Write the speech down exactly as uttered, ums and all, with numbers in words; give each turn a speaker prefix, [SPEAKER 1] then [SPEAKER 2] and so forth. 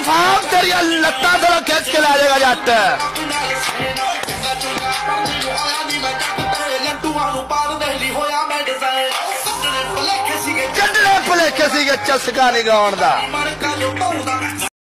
[SPEAKER 1] Confirm तेरिया लत्ता थोड़ा खींच के ला जाएगा जाते चंडने भुलेखे सी चस्का नहीं गाउण दा।